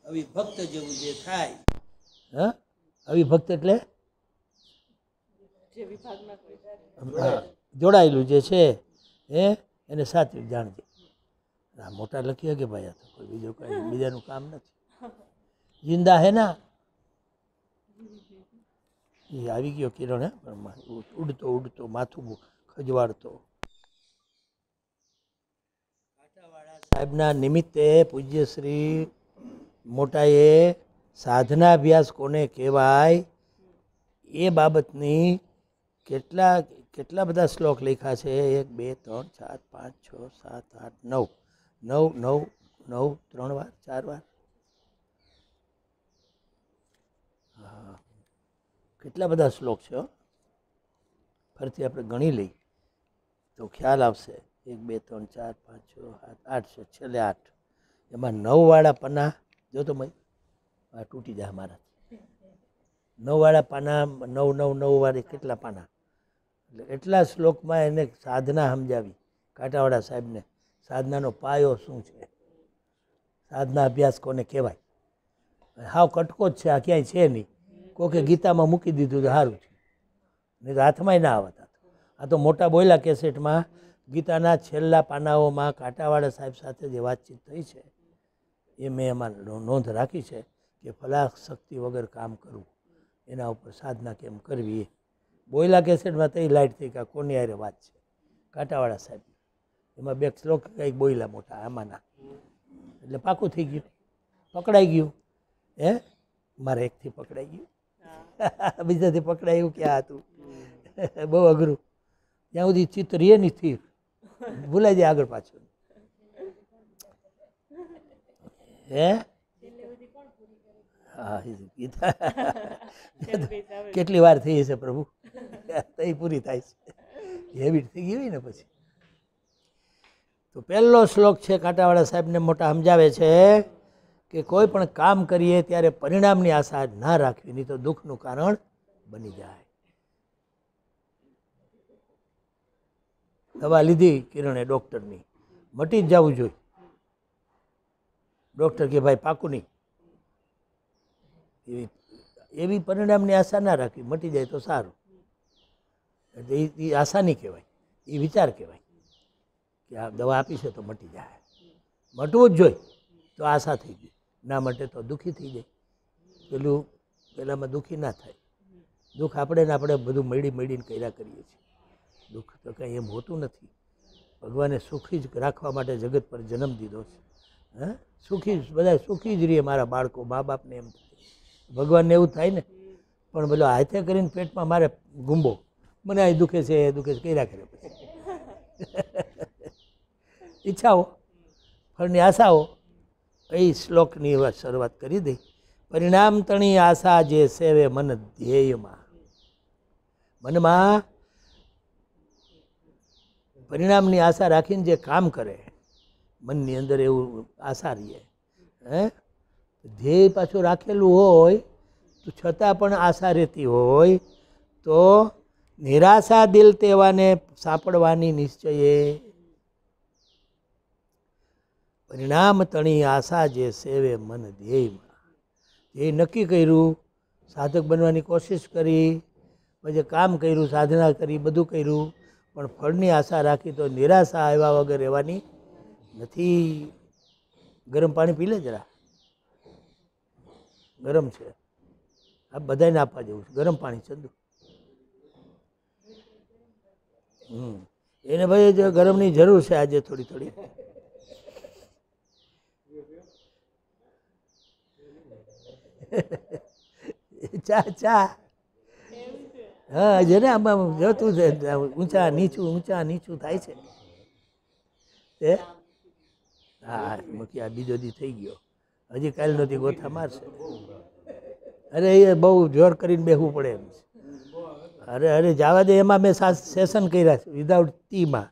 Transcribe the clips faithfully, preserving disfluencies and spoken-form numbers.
અવિભક્ત જેવું જે થાય, હા, અવિભક્ત એટલે જોડાયેલું જે છે એ એને સાત્વિક જાણજે. આ મોટા લખી કે ભાઈ, આ તો કોઈ બીજું કઈ બીજાનું કામ નથી. જિંદા હે ના એ આવી ગયો કિરણ, હે ઉડતો ઉડતો માથું ખજવાડતો. કાંઠાવાળા સાહેબના નિમિત્તે પૂજ્ય શ્રી મોટાએ સાધના અભ્યાસ કોને કહેવાય એ બાબતની કેટલા કેટલા બધા શ્લોક લખ્યા છે. એક બે ત્રણ ચાર પાંચ છ સાત આઠ નવ નવ નવ નવ ત્રણ વાર ચાર વાર, હા કેટલા બધા શ્લોક છે. ફરીથી આપણે ગણી લઈ તો ખ્યાલ આવશે. એક બે ત્રણ ચાર પાંચ છ સાત આઠ છે, છેલ્લે આઠ. એમાં નવ વાળા પાના જો તો મય આ તૂટી જાય મારા. નવ વાળા પાના, નવ નવ નવ વાળી કેટલા પાના, એટલે એટલા શ્લોકમાં એને સાધના સમજાવી કાંઠાવાળા સાહેબને. સાધનાનો પાયો શું છે, સાધના અભ્યાસ કોને કહેવાય. હાવ કટકો જ છે, આ ક્યાંય છે નહીં. કોકે ગીતામાં મૂકી દીધું તો સારું છે, નહીં તો હાથમાંય ના આવતા. આ તો મોટા બોયલા કેસેટમાં ગીતાના છેલ્લા પાનાઓમાં કાંઠાવાળા સાહેબ સાથે જે વાતચીત થઈ છે એ મેં એમાં નોંધ રાખી છે કે ફલાક શક્તિ વગર કામ કરવું, એના ઉપર સાધના કેમ કરવી. એ બોયલા કેસેટમાં તો એ લાઈટ થઈ કે કોની હારે વાત છે કાંઠાવાળા સાહેબ. એમાં બે શ્લોક કંઈક બોયલા મોટા આમાંના, એટલે પાકું થઈ ગયું, પકડાઈ ગયું. હે મારે એકથી પકડાઈ ગયું, બીજાથી પકડાયું ક્યાં હતું. બહુ અઘરું. ત્યાં સુધી ચિત્ત રે નહીં સ્થિર, ભૂલાઈ જાય આગળ પાછળ. હે હા કેટલી વાર થઈ હશે પ્રભુ, તો પૂરી થાય છે. હેબિટ થઈ ગઈ હોય ને પછી. તો પહેલો શ્લોક છે કાંઠાવાળા સાહેબને મોટા સમજાવે છે કે કોઈ પણ કામ કરીએ ત્યારે પરિણામની આશા ના રાખવી, નહીં તો દુઃખનું કારણ બની જાય. દવા લીધી કિરણે ડૉક્ટરની, મટી જ જવું જોઈએ. ડૉક્ટર કે ભાઈ પાકું નહીં, એવી એવી પરિણામની આશા ના રાખવી, મટી જાય તો સારું. એટલે એ આશા નહીં કહેવાય, એ વિચાર કહેવાય કે આ દવા આપી છે તો મટી જાય. મટવું જ જોઈએ તો આશા થઈ ગઈ, ના મટે તો દુઃખી થઈ જાય. પેલું પેલામાં દુઃખી ના થાય. દુઃખ આપણે ને આપણે બધું મળી મળીને કર્યા કરીએ છીએ. દુઃખ તો કંઈ એમ હોતું નથી. ભગવાને સુખી જ રાખવા માટે જગત પર જન્મ દીધો છે. હા, સુખી જ બધા સુખી જ રહીએ મારા બાળકો, મા બાપને એમ થાય. ભગવાનને એવું થાય ને, પણ પેલો હાથે કરીને પેટમાં મારે ગુંબો, મને આ દુખે છે એ દુખે છે કર્યા કરે. પછી ઈચ્છાઓ ફળની આશાઓ. એ શ્લોકની શરૂઆત કરી દઈ. પરિણામ તણી આશા જે સેવે મન ધ્યેયમાં. મનમાં પરિણામની આશા રાખીને જે કામ કરે, મનની અંદર એવું આશા રહીએ, હે ધ્યેય પાછું રાખેલું હોય તો છતાં પણ આશા રહેતી હોય તો નિરાશા દિલ તેવાને સાંપડવાની નિશ્ચયે. પરિણામ તણી આશા જે સેવે મન ધ્યેયમાં. એ નક્કી કર્યું, સાધક બનવાની કોશિશ કરી, પછી કામ કર્યું, સાધના કરી, બધું કર્યું, પણ ફળની આશા રાખી તો નિરાશા આવ્યા વગર રહેવાની નથી. ગરમ પાણી પી લે જરા, ગરમ છે. આ બધાને આપવા જેવું છે ગરમ પાણી. ચંદુ હમ એને ભાઈ ગરમની જરૂર છે આજે થોડી થોડી. ચા ચા હા છે ને, આમાં જોતું છે ઊંચા નીચું ઊંચા નીચું થાય છે. એ હા મૂકી, આ બીજો દી થઈ ગયો, હજી કાલ નહોતી ગોથા મારશે. અરે એ બહુ જોર કરીને બેસવું પડે એમ છે. અરે અરે જવા દે, એમાં મેં સેશન કર્યા છે વિધાઉટ ટીમાં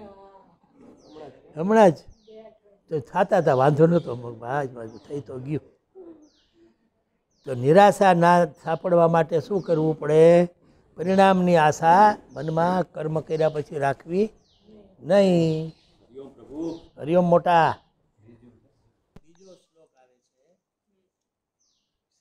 હમણાં જ. તો થતા હતા, વાંધો નહોતો, થઈ તો ગયું. તો નિરાશા ના સાંપડવા માટે શું કરવું પડે? પરિણામની આશા મનમાં કર્મ કર્યા પછી રાખવી નહીં. હરિઓમ મોટા. બીજો શ્લોક આવે છે,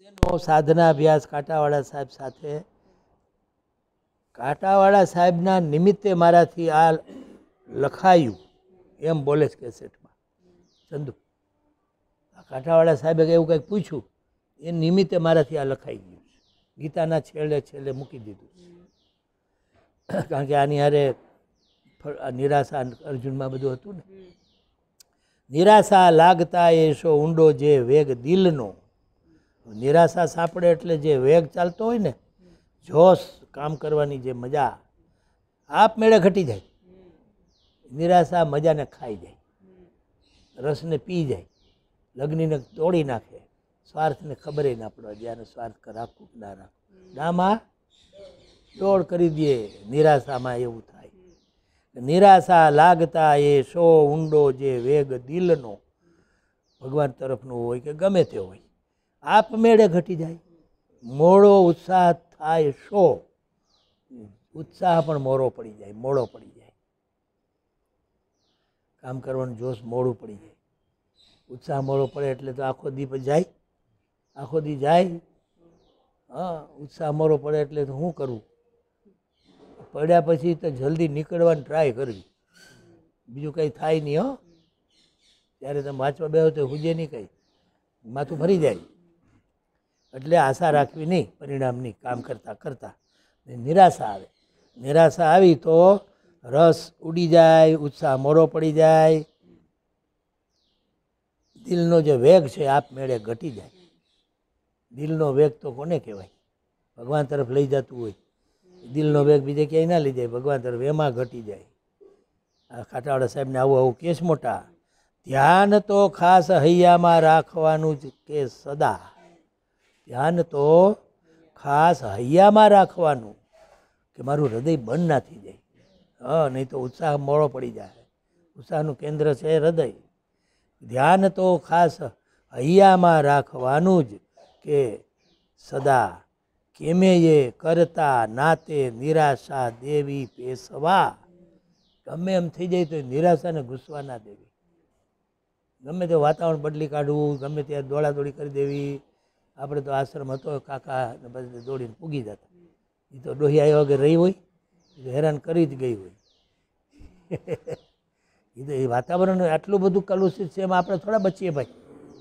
શેનો સાધના અભ્યાસ કાંટાવાળા સાહેબ સાથે. કાંટાવાળા સાહેબના નિમિત્તે મારાથી આ લખાયું એમ બોલે છે કેસેટમાં ચંદુ. આ કાંટાવાળા સાહેબે એવું કંઈક પૂછ્યું એ નિમિત્તે મારાથી આ લખાઈ ગયું. ગીતાના છેલ્લે છેલ્લે મૂકી દીધું. કારણ કે આની હારે નિરાશા અર્જુનમાં બધું હતું ને. નિરાશા લાગતા એસો ઊંડો જે વેગ દિલનો. નિરાશા સાંપડે એટલે જે વેગ ચાલતો હોય ને, જોશ, કામ કરવાની જે મજા આપમેળે ઘટી જાય. નિરાશા મજાને ખાઈ જાય, રસને પી જાય, લગ્નને તોડી નાખે, સ્વાર્થને ખબર ના પડવા જ્યારે સ્વાર્થ રાખવું ના રાખવું, નામાં દોડ કરી દે. નિરાશામાં એવું થાય. નિરાશા લાગતા એ સો ઊંડો જે વેગ દિલનો ભગવાન તરફનો હોય કે ગમે તે હોય, આપમેળે ઘટી જાય. મોડો ઉત્સાહ થાય શો, ઉત્સાહ પણ મોડો પડી જાય, મોડો પડી જાય. કામ કરવાનું જોશ મોડું પડી જાય. ઉત્સાહ મોડો પડે એટલે તો આખો દી જાય, આખો દી જાય. હા, ઉત્સાહ મોડો પડે એટલે તો શું કરવું? પડ્યા પછી તો જલ્દી નીકળવાની ટ્રાય કરવી, બીજું કંઈ થાય નહીં. હો, ત્યારે તમે વાંચવા બેહો તો હુજે નહીં, કંઈ માથું ફરી જાય. એટલે આશા રાખવી નહીં પરિણામની. કામ કરતાં કરતાં નિરાશા આવે. નિરાશા આવી તો રસ ઉડી જાય, ઉત્સાહ મોડો પડી જાય, દિલનો જે વેગ છે આપમેળે ઘટી જાય. દિલનો વેગ તો કોને કહેવાય? ભગવાન તરફ લઈ જતું હોય. દિલનો વેગ બીજે ક્યાંય ના લઈ જાય, ભગવાન તરફ, એમાં ઘટી જાય. આ કાંટાવાળા સાહેબને આવું આવું કેસ મોટા. ધ્યાન તો ખાસ હૈયામાં રાખવાનું જ કે સદા. ધ્યાન તો ખાસ હૈયામાં રાખવાનું કે મારું હૃદય બંધ ના થઈ જાય. હા, નહીં તો ઉત્સાહ મોડો પડી જાય. ઉત્સાહનું કેન્દ્ર છે હૃદય. ધ્યાન તો ખાસ હૈયામાં રાખવાનું જ કે સદા. કેમે એ કરતા નાતે નિરાશા દેવી પેશવા. ગમે એમ થઈ જાય તો નિરાશાને ઘૂસવા ના દેવી. ગમે તે વાતાવરણ બદલી કાઢવું, ગમે ત્યાં દોડાદોડી કરી દેવી. આપણે તો આશ્રમ હતો, કાકા ને બધે દોડીને પૂગી જતા. એ તો ડોહી આવ્યા વગર રહી હોય, એ તો હેરાન કરી જ ગઈ હોય. એ તો એ વાતાવરણ આટલું બધું કલુષિત છે, એમાં આપણે થોડા બચીએ ભાઈ.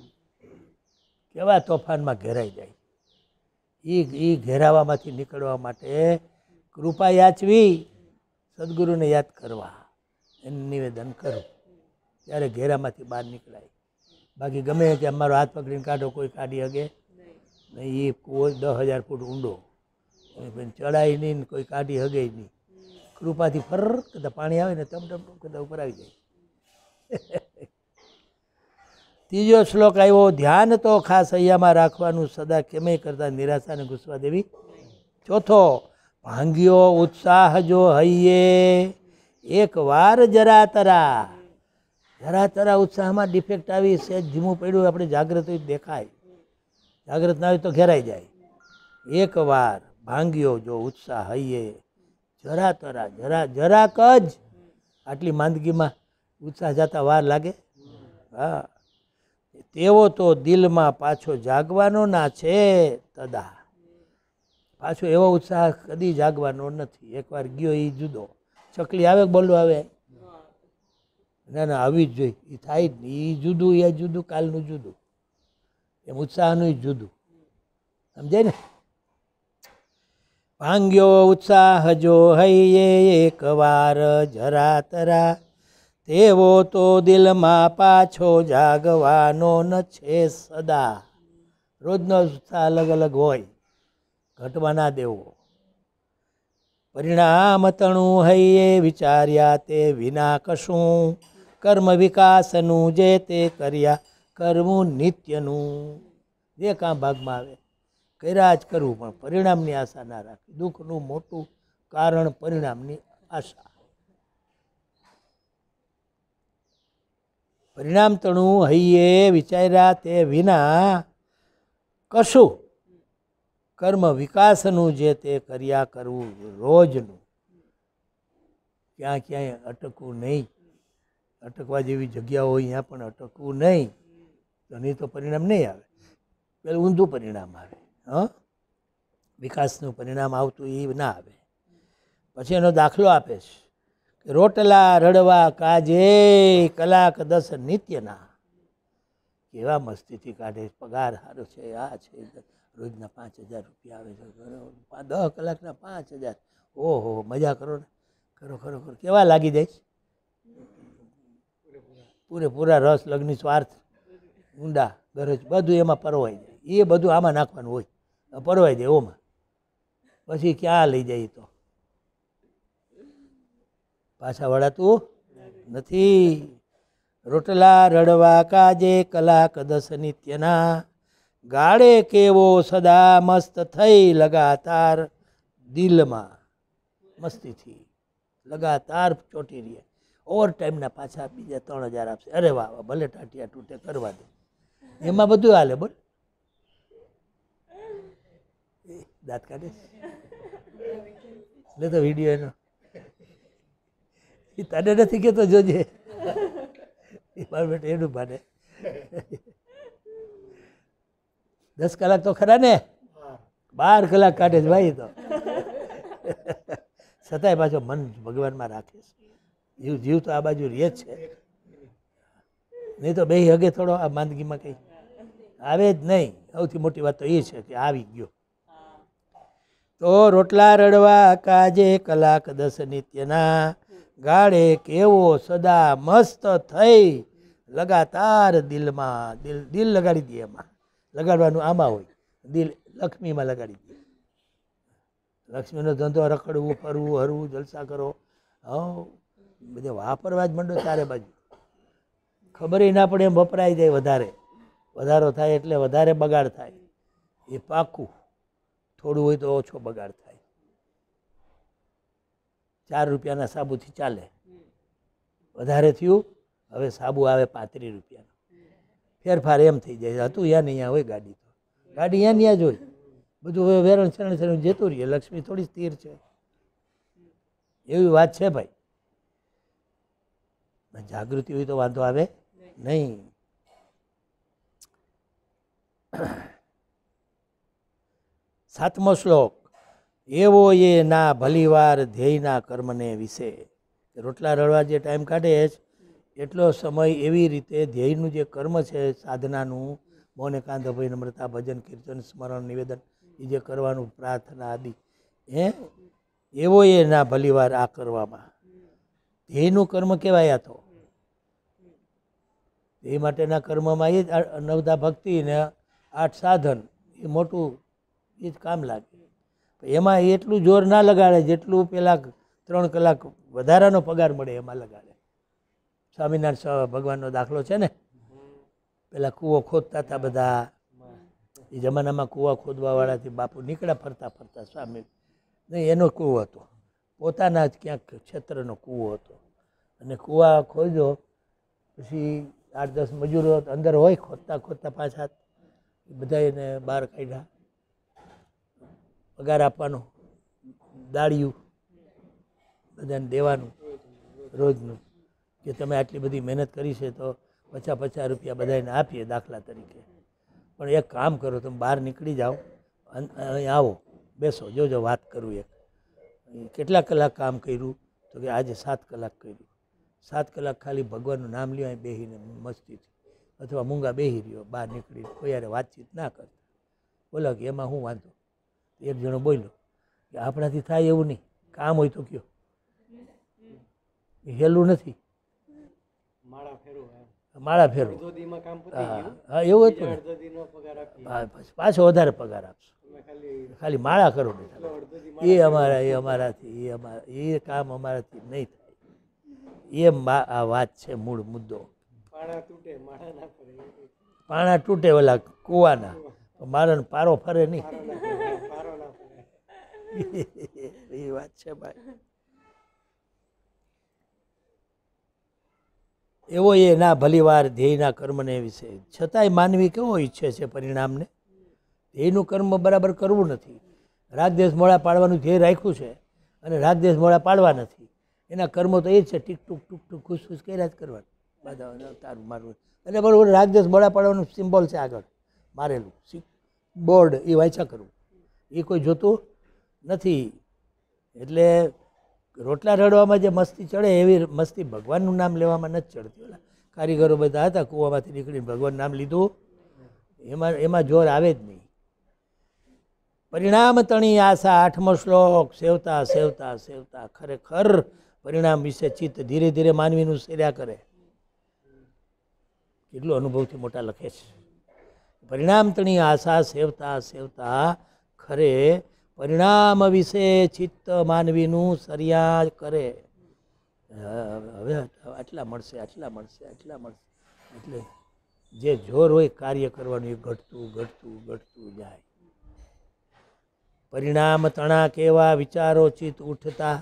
કેવા તોફાનમાં ઘેરાઈ જાય. એ એ ઘેરાવામાંથી નીકળવા માટે કૃપા યાચવી, સદગુરુને યાદ કરવા, એનું નિવેદન કરવું, ત્યારે ઘેરામાંથી બહાર નીકળાય. બાકી ગમે કે અમારો હાથ પકડીને કાઢો, કોઈ કાઢી શકે નહીં. એ કૂવો દસ હજાર ફૂટ ઊંડો, ચડાય નહીં, કોઈ કાઢી હગે નહીં. કૃપાથી ફર કદાચ પાણી આવે ને તમ તમ કદાચ ઉપર આવી જાય. ત્રીજો શ્લોક આવ્યો, ધ્યાન તો ખાસ હૈયામાં રાખવાનું સદા કેમે કરતા નિરાશાને ઘૂસવા દેવી. ચોથો, ભાંગ્યો ઉત્સાહ જો હૈયે એક વાર જરા તરા. જરા તરા ઉત્સાહમાં ડિફેક્ટ આવી છે, ધીમું પડ્યું, આપણે જાગ્રત હોય દેખાય, જાગ્રત ના હોય તો ઘેરાઈ જાય. એક વાર ભાંગ્યો જો ઉત્સાહ હૈયે જરા તરા, જરા જરાક જ. આટલી માંદગીમાં ઉત્સાહ જતા વાર લાગે? હા. તેવો તો દિલમાં પાછો જાગવાનો ના છે તદા. પાછો એવો ઉત્સાહ કદી જાગવાનો નથી. એકવાર ગયો એ જુદો. ચકલી આવે બોલો આવે? ના ના, આવી જ જોઈ. એ થાય જ નહીં. એ જુદું, એ જુદું, કાલનું જુદું. એમ ઉત્સાહનું જુદું. સમજાય ને? ભાંગ્યો ઉત્સાહ જો હૈયે એક વાર જરા તરા. તેવો તો દિલમાં પાછો જાગવાનો ન છે સદા. રોજનો ઉત્સાહ અલગ અલગ હોય, ઘટવા ના દેવો. પરિણામ તણું હૈયે વિચાર્યા તે વિના કશું. કર્મ વિકાસનું જે તે કર્યા કરવું નિત્યનું. જે કામ ભાગમાં આવે કર્યા જ કરવું, પણ પરિણામની આશા ના રાખવી. દુઃખનું મોટું કારણ પરિણામની આશા. પરિણામ તણું હૈયે વિચાર્યા તે વિના કશું. કર્મ વિકાસનું જે તે કર્યા કરવું રોજનું. ક્યાં ક્યાંય અટકવું નહીં. અટકવા જેવી જગ્યા હોય ત્યાં પણ અટકવું નહીં, તો નહીં તો પરિણામ નહીં આવે. પેલું ઊંધું પરિણામ આવે. હ વિકાસનું પરિણામ આવતું એ ના આવે. પછી એનો દાખલો આપે છે કે રોટલા રડવા કાજે કલાક દસ નિત્યના. કેવા મસ્તીથી કાઢે, પગાર સારો છે, આ છે, રોજના પાંચ હજાર રૂપિયા આવે છે, દસ કલાકના પાંચ હજાર ઓહો મજા કરો ને, કરો ખરો ખરો કેવા લાગી જાય, પૂરેપૂરા રસ લગ્ન સ્વાર્થ ઊંડા ગરજ બધું એમાં પરવાઈ જાય. એ બધું આમાં નાખવાનું હોય, પરવાઈ જાય ઓમાં. પછી ક્યાં લઈ જાય તો પાછા વળાતું નથી. રોટલા રડવા કાજે કલાક દસ નિત્યના, ગાળે કેવો સદા મસ્ત થઈ લગાતાર દિલમાં. મસ્તીથી લગાતાર ચોટી રહે. ઓવર ટાઈમના પાછા બીજા ત્રણ હજાર આપશે. અરે વાહ વાહ, ભલે ટાટિયા તૂટે કરવા દે, એમાં બધું હાલે. બોલ દાંત કાઢે લે તો વિડીયો એનો તને નથી કેતો, જોજે મારું એનું ભાને. દસ કલાક તો ખરા ને, બાર કલાક કાઢે છે ભાઈ. તો છતાંય પાછો મન ભગવાનમાં રાખે છે. જીવ જીવ તો આ બાજુ રહે જ છે, નહીં તો બે હગે થોડો આ માંદગીમાં કંઈ આવે જ નહીં. સૌથી મોટી વાત તો એ છે કે આવી ગયો. તો રોટલા રડવા કાજે કલાક દસ નિત્યના, ગાળે કેવો સદા મસ્ત થઈ લગાતાર દિલમાં. દિલ દિલ લગાડી દે એમાં. લગાડવાનું આમાં હોય, દિલ લક્ષ્મીમાં લગાડી દે. લક્ષ્મીનો ધંધો રખડવું, ફરવું, હરવું, જલસા કરો. હવ બધે વાપરવા જ માંડો ચારે બાજુ. ખબર ના પડે એમ વપરાઈ જાય. વધારે વધારો થાય એટલે વધારે બગાડ થાય, એ પાકું. થોડું હોય તો ઓછો બગાડ થાય. ચાર રૂપિયાના સાબુથી ચાલે, વધારે થયું હવે સાબુ આવે પાંત્રીસ રૂપિયાનો. ફેરફાર એમ થઈ જાય. હતું યા ને અહીંયા હોય ગાડી, તો ગાડી યા ને યા જ હોય. બધું હવે વેરણ શરણ શરણ જતું રહીએ. લક્ષ્મી થોડી સ્થિર છે, એવી વાત છે ભાઈ. જાગૃતિ હોય તો વાંધો આવે નહીં. સાતમો શ્લોક. એવો એ ના ભલીવાર ધ્યેયના કર્મને વિશે. રોટલા રડવા જે ટાઈમ કાઢે છે એટલો સમય એવી રીતે ધ્યેયનું જે કર્મ છે, સાધનાનું, મોને કાંધ ભય નમ્રતા ભજન કીર્તન સ્મરણ નિવેદન, એ જે કરવાનું પ્રાર્થના આદિ, હે એવો એ ના ભલીવાર આ કરવામાં. ધ્યેયનું કર્મ કહેવાય. આ તો એ માટેના કર્મમાં એ જ નવધા ભક્તિ ને આઠ સાધન, એ મોટું એ જ કામ લાગે. એમાં એટલું જોર ના લગાડે જેટલું પેલા ત્રણ કલાક વધારાનો પગાર મળે એમાં લગાડે. સ્વામિનારાયણ ભગવાનનો દાખલો છે ને, પેલા કૂવો ખોદતા હતા બધા. એ જમાનામાં કૂવા ખોદવા વાળાથી બાપુ નીકળ્યા ફરતા ફરતા સ્વામી. નહીં, એનો કૂવો હતો, પોતાના જ ક્યાંક ક્ષેત્રનો કૂવો હતો. અને કૂવા ખોદ્યો પછી આઠ દસ મજૂરો અંદર હોય, ખોદતા ખોદતા પાછા બધા એને બહાર કાઢ્યા. પગાર આપવાનો, દાળિયું બધાને દેવાનું રોજનું, કે તમે આટલી બધી મહેનત કરી છે તો પચાસ પચાસ રૂપિયા બધાને આપીએ દાખલા તરીકે. પણ એક કામ કરો, તમે બહાર નીકળી જાઓ, અહીં આવો, બેસો, જોજો વાત કરું. એક કેટલા કલાક કામ કર્યું? તો કે આજે સાત કલાક કર્યું. સાત કલાક ખાલી ભગવાનનું નામ લ્યો અહીં બેસીને મસ્તીથી, અથવા મૂંગા બેસી રહ્યો બહાર નીકળી, કોઈ યારે વાતચીત ના કરતા. બોલો કે એમાં શું વાંધો? એક જણો બોલ્યો કે આપણાથી થાય એવું નહીં, કામ હોય તો કયો, હેલું નથી. માળા ફેરવું, હા એવું હતું ને. હા, પાછો વધારે પગાર આપશો, ખાલી માળા કરો ને. એ અમારા એ અમારાથી એ અમારા એ કામ અમારાથી નહીં થાય. એમ આ વાત છે, મૂળ મુદ્દો. પાણા તૂટે ઓલા કૂવાના, મારો પારો ફરે નહીં. એ વાત છે ભાઈ. એવો એ ના ભલીવાર ધ્યેયના કર્મને વિશે. છતાંય માનવી કેવો ઈચ્છે છે પરિણામને? ધ્યેયનું કર્મ બરાબર કરવું નથી. રાગદેશ મોડા પાડવાનું ધ્યેય રાખ્યું છે અને રાગદેશ મોડા પાડવા નથી. એના કર્મો તો એ જ છે, ટીક ટૂક ટૂક ટૂક ખુશ ખુશ કર્યા જ કરવાનું. બધા તારું મારવું, એટલે બરાબર રાગદેશ મોડા પાડવાનું સિમ્બોલ છે આગળ મારેલું. બોર્ડ એ વાંચ્યા કરવું, એ કોઈ જોતું નથી. એટલે રોટલા રડવામાં જે મસ્તી ચડે એવી મસ્તી ભગવાનનું નામ લેવામાં નથી ચડતી. ઓલા કારીગરો બધા હતા કૂવામાંથી નીકળીને ભગવાન નામ લીધું, એમાં એમાં જોર આવે જ નહીં. પરિણામ તણી આશા, આઠમો શ્લોક. સેવતા સેવતા સેવતા ખરેખર પરિણામ વિશે ચિત્ત ધીરે ધીરે માનવીનું સેર્યા કરે. કેટલું અનુભવથી મોટા લખે છે. પરિણામ તણી આશા, સેવતા સેવતા ખરે પરિણામ વિશે ચિત્ત માનવીનું સર્યા કરે. હવે આટલા મળશે, આટલા મળશે, આટલા મળશે, એટલે જે જોર હોય કાર્ય કરવાનું એ ઘટતું ઘટતું ઘટતું જાય. પરિણામ તણા કેવા વિચારો ચિત્ત ઉઠતા,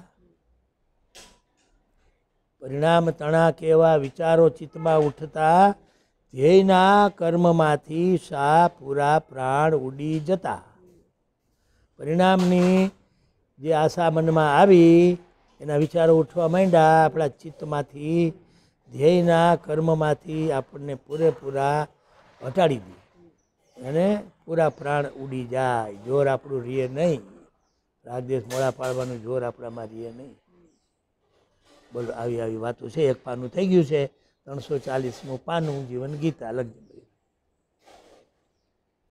પરિણામ તણા કેવા વિચારો ચિત્તમાં ઉઠતા, ધ્યેયના કર્મમાંથી શા પૂરા પ્રાણ ઉડી જતા. પરિણામની જે આશા મનમાં આવી એના વિચારો ઉઠવા માંડ્યા આપણા ચિત્તમાંથી, ધ્યેયના કર્મમાંથી આપણને પૂરેપૂરા હટાડી દે અને પૂરા પ્રાણ ઉડી જાય. જોર આપણું રીએ નહીં, રાગદેશ મોડા પાડવાનું જોર આપણામાં રીએ નહીં. બોલો આવી આવી વાતો છે. એક પાનું થઈ ગયું છે. ત્રણસો ચાલીસમું પાનું જીવન ગીતા લખજો.